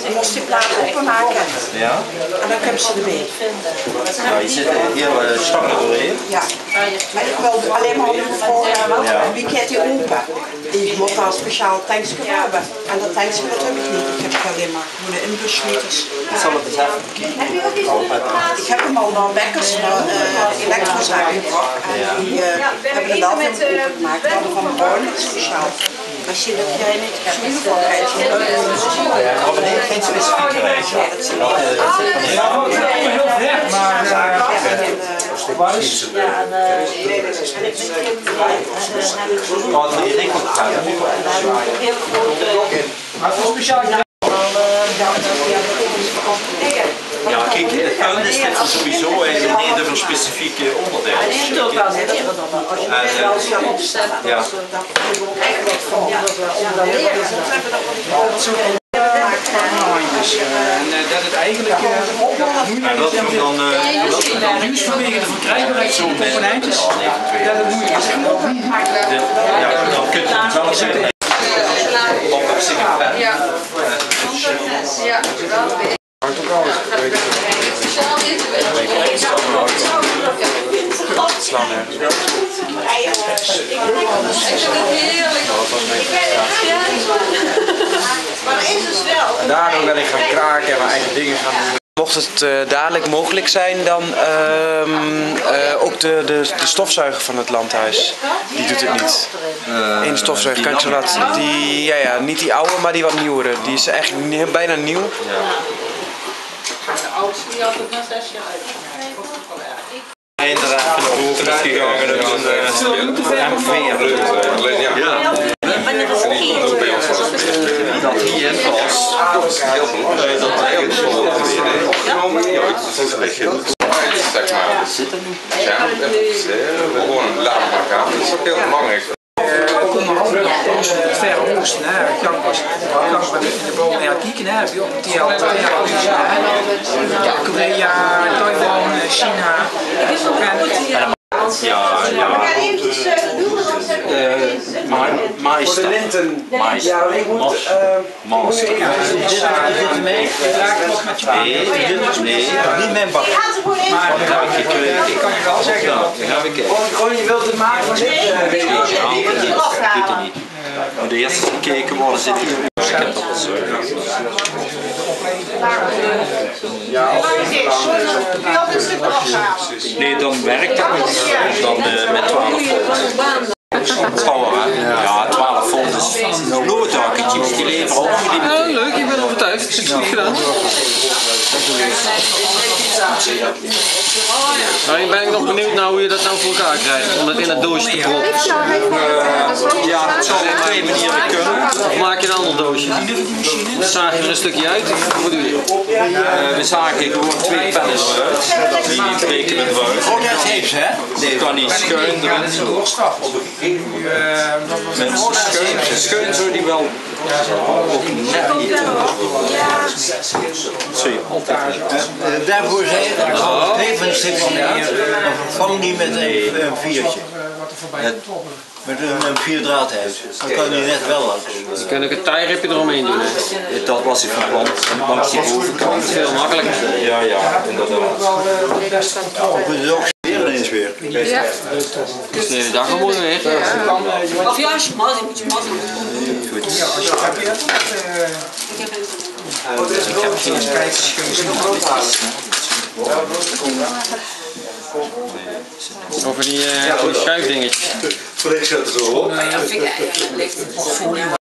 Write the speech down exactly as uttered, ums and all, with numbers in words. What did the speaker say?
Je moest die plaat openmaken. Ja. En dan kunnen ze erbij. Nou, je zit heel uh, stangen doorheen. Ja. Maar ik wil alleen maar nu voor ja. Wie kent die open? Ik moet daar een speciaal tankje hebben. En dat tankje dat heb ik niet. Ik heb alleen maar gewoon een inbusmeters. Ik zal het eens even bekijken. Ik heb hem al naar Bekkers, naar uh, elektrozaken gebracht. En ja. die uh, hebben het altijd opengemaakt. We hadden van de bouwen speciaal. Als je dat jij niet hebt, in ieder geval krijg je ja, maar nee, geen specifieke reis. Ja, dat zie je. Ja, heel ver, maar waar is het? Oh, dat is niet goed. Maar voor speciaal. Ja, kijk, het punt is dit sowieso eigenlijk niet een specifieke onderdeel. Hij is ook wel net even dan als je het wel zou opstellen. Ja. Eigenlijk van dat leren. En dat het eigenlijk En dat moet dan juist vanwege de verkrijgbaarheid van de componentjes, dat het moeilijk is. ja, dan kun je het wel zeggen. Op het zich pen. Ja. Ja, wel weer. Speciaal dit Maar is dus wel. En daardoor ben ik gaan kraken en mijn eigen dingen gaan doen. Mocht het uh, dadelijk mogelijk zijn, dan uh, uh, ook de, de, de stofzuiger van het landhuis. Die doet het niet. Uh, Eén stofzuiger, kan ik zo laten. Die, ja, ja, niet die oude, maar die wat nieuwere. Die is echt nie, bijna nieuw. Ja. de oudste die had het na zes jaar uit. Inderdaad, van de boven is gegaan. Dat is een M V. Ja. Dat hierin was. Heel belangrijk dat hij het zo opgenomen zeg maar. Dat zit er niet. Ja, gewoon een laat maken. Dat is ook heel belangrijk. Ook onder andere het Verre Oosten, Kampas, Kampas in de bomen ja, kieken, heb je ook die al Korea, Taiwan, China. Ja, ja. Mais. Mais. Ja, ik moet. Mais. Zit er mee? Ik raak het nog met je baan. Nee, niet mijn bak. Maar ik kan je wel zeggen. Gewoon, je wilt het maken van dit. Doet hij niet. Moet de eerste gekeken worden, zit hier. Ik heb dat al zo. Nee, dan werkt het niet. Dan uh, met twaalf volt. Power, hè? Ja, twaalf volt is nooddakentjes. Die leveren ook voor die. Ja, leuk, ik ben overtuigd. Het is goed gedaan. Nou, ik ben nog benieuwd naar hoe je dat nou voor elkaar krijgt, om dat in het doosje te proppen. Uh, ja, dat zou op twee manieren kunnen. Of maak je een ander doosje? Dan zaag je er een stukje uit, of wat doe je? Uh, we zagen gewoon twee pennen eruit. Die tekenen eruit. Oh, dat heeft ze, hè? Nee, kan niet schuin erin. Met schuin, schuin zou die wel ook net niet. Zie je, altijd. Daarvoor zei je dat ik even een stip van hier, dan vervang die met een, een viertje. Met een, een vierdraad heeft. Dan kan die net wel laten. Dan kun ik een tijripje eromheen doen. Hè? Dat was het verband. Langs die bovenkant. Veel makkelijker. Ja, ja, inderdaad. Of het is ook weer ineens weer. Ja. Dus de dag al mooi weer. Of ja, als je mazzel moet je mazzel doen. Goed. Ik heb geen spijkers gezien. Over die, uh, die schuifdingetjes. Vlees zet er zo op. Ja, vind ik eigenlijk licht.